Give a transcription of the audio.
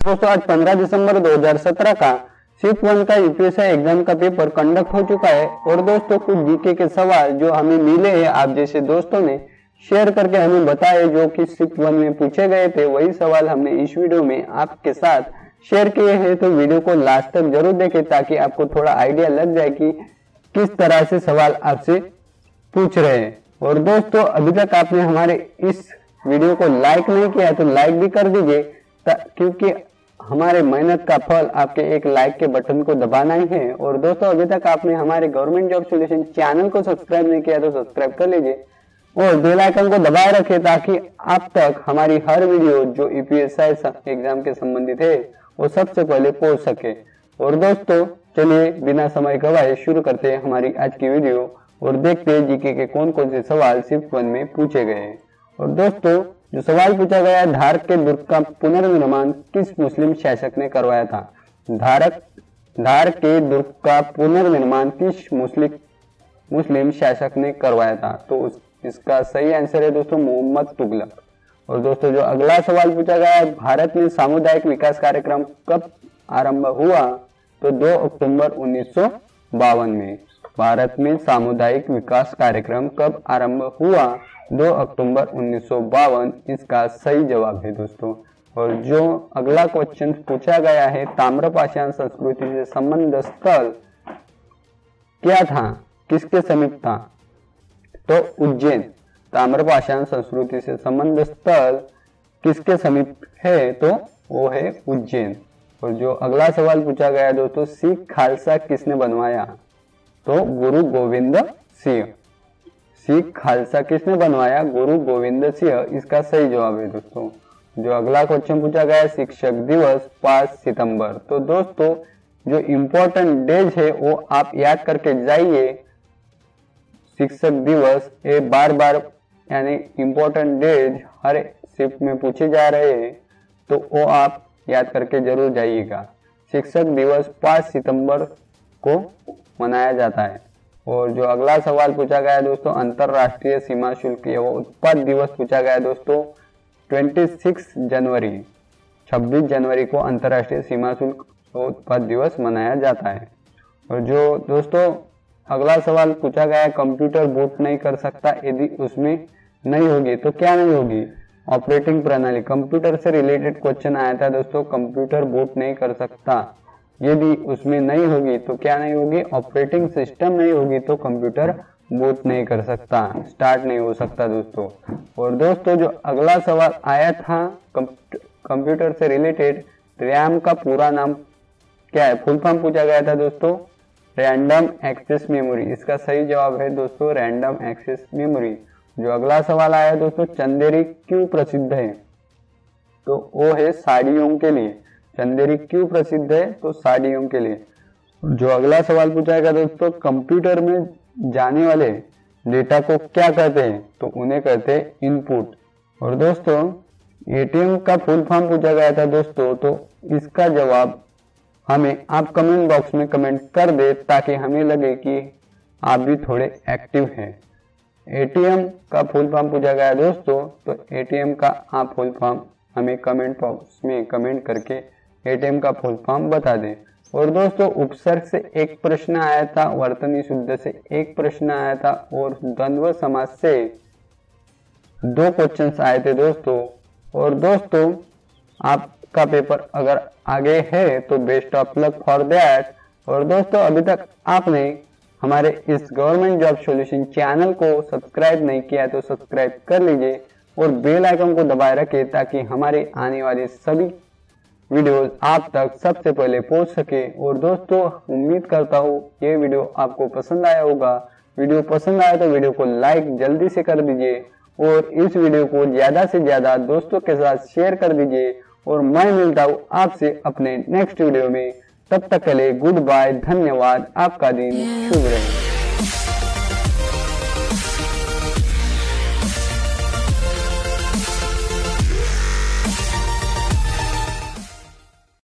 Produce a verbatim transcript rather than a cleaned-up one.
दोस्तों आज पंद्रह दिसंबर दो हज़ार सत्रह का शिफ्ट वन का यूपीएससी एग्जाम का पेपर कंडक्ट हो चुका है। और दोस्तों कुछ जीके के सवाल जो हमें मिले हैं आप जैसे दोस्तों ने शेयर करके हमें बताए, जो कि शिफ्ट वन में पूछे गए थे, वही सवाल हमने इस वीडियो में आपके साथ शेयर किए हैं। तो वीडियो को लास्ट तक जरूर देखें ताकि आपको थोड़ा आइडिया लग जाए कि किस तरह से सवाल आपसे पूछ रहे हैं। और दोस्तों अभी तक आपने हमारे इस वीडियो को लाइक नहीं किया तो लाइक भी कर दीजिए, क्योंकि हमारे मेहनत का फल आपके एक लाइक के बटन को दबाना ही है। और दोस्तों अभी तक आपने हमारे गवर्नमेंट जॉब सॉल्यूशन चैनल को सब्सक्राइब नहीं किया तो सब्सक्राइब कर लीजिए और बेल आइकन को दबाए रखें ताकि आप तक हमारी हर वीडियो जो यूपीएससी एग्जाम के संबंधित है वो सबसे पहले पहुंच सके। और दोस्तों चलिए बिना समय गवाए शुरू करते हैं हमारी आज की वीडियो और देखते हैं जीके के कौन कौन से सवाल शिफ्ट वन में पूछे गए हैं। और दोस्तों जो सवाल पूछा गया है, धारक के दुर्ग का पुनर्निर्माण किस मुस्लिम शासक ने करवाया था? धारक धार के दुर्ग का पुनर्निर्माण किस मुस्लिम मुस्लिम शासक ने करवाया था? तो उस, इसका सही आंसर है दोस्तों मोहम्मद तुगलक। और दोस्तों जो अगला सवाल पूछा गया है, भारत में सामुदायिक विकास कार्यक्रम कब आरंभ हुआ? तो दो अक्टूबर उन्नीस सौ बावन में। भारत में सामुदायिक विकास कार्यक्रम कब आरंभ हुआ? दो अक्टूबर उन्नीस सौ बावन इसका सही जवाब है दोस्तों। और जो अगला क्वेश्चन पूछा गया है, ताम्रपाषाण संस्कृति से संबंध स्थल क्या था, किसके समीप था? तो उज्जैन। ताम्रपाषाण संस्कृति से संबंध स्थल किसके समीप है? तो वो है उज्जैन। और जो अगला सवाल पूछा गया दोस्तों, सिख खालसा किसने बनवाया? तो गुरु गोविंद सिंह। सिख खालसा किसने बनवाया? गुरु गोविंद सिंह इसका सही जवाब है दोस्तों। जो अगला क्वेश्चन पूछा गया है, शिक्षक दिवस पाँच सितंबर। तो दोस्तों जो इम्पोर्टेंट डेज है वो आप याद करके जाइए। शिक्षक दिवस ये बार बार यानी इम्पोर्टेंट डेज हर शिफ्ट में पूछे जा रहे हैं, तो वो आप याद करके जरूर जाइएगा। शिक्षक दिवस पाँच सितंबर को मनाया जाता है। और जो अगला सवाल पूछा गया है दोस्तों, अंतरराष्ट्रीय सीमा शुल्क एवं उत्पाद दिवस पूछा गया है दोस्तों छब्बीस जनवरी छब्बीस जनवरी को अंतरराष्ट्रीय सीमा शुल्क एवं उत्पाद दिवस मनाया जाता है। और जो दोस्तों अगला सवाल पूछा गया है, कंप्यूटर बूट नहीं कर सकता यदि उसमें नहीं होगी तो क्या नहीं होगी? ऑपरेटिंग प्रणाली। कंप्यूटर से रिलेटेड क्वेश्चन आया था दोस्तों, कंप्यूटर बूट नहीं कर सकता यदि उसमें नहीं होगी तो क्या नहीं होगी? ऑपरेटिंग सिस्टम नहीं होगी तो कंप्यूटर बूट नहीं कर सकता, स्टार्ट नहीं हो सकता दोस्तों। और दोस्तों जो अगला सवाल आया था कंप्यूटर से रिलेटेड, रैम का पूरा नाम क्या है? फुल फॉर्म पूछा गया था दोस्तों रैंडम एक्सेस मेमोरी। इसका सही जवाब है दोस्तों रैंडम एक्सेस मेमोरी। जो अगला सवाल आया दोस्तों, चंदेरी क्यों प्रसिद्ध है? तो वो है साड़ियों के लिए। चंदेरी क्यों प्रसिद्ध है? तो साड़ियों के लिए। जो अगला सवाल पूछा गया दोस्तों, कंप्यूटर में जाने वाले डेटा को क्या कहते हैं? तो उन्हें कहते हैं इनपुट। और दोस्तों एटीएम का फुल फॉर्म पूछा गया था दोस्तों, तो इसका जवाब हमें आप कमेंट बॉक्स में कमेंट कर दे ताकि हमें लगे कि आप भी थोड़े एक्टिव हैं। एटीएम का फुल फॉर्म पूछा गया दोस्तों, तो एटीएम का आप फुल फॉर्म हमें कमेंट बॉक्स में कमेंट करके एटीएम का फुल फॉर्म बता दें। और दोस्तों उपसर्ग से एक प्रश्न आया था, वर्तनी शुद्ध से एक प्रश्न आया था और द्वंद्व समास से दो क्वेश्चंस आए थे दोस्तों। और दोस्तों आपका पेपर अगर आगे है तो best of luck for that. और दोस्तों अभी तक आपने हमारे इस गवर्नमेंट जॉब सॉल्यूशन चैनल को सब्सक्राइब नहीं किया तो सब्सक्राइब कर लीजिए और बेल आइकन को दबाए रखें ताकि हमारे आने वाले सभी वीडियोस आप तक सबसे पहले पहुंच सके। और दोस्तों उम्मीद करता हूँ ये वीडियो आपको पसंद आया होगा। वीडियो पसंद आया तो वीडियो को लाइक जल्दी से कर दीजिए और इस वीडियो को ज्यादा से ज्यादा दोस्तों के साथ शेयर कर दीजिए। और मैं मिलता हूँ आपसे अपने नेक्स्ट वीडियो में, तब तक के लिए गुड बाय, धन्यवाद, आपका दिन शुभ रहे।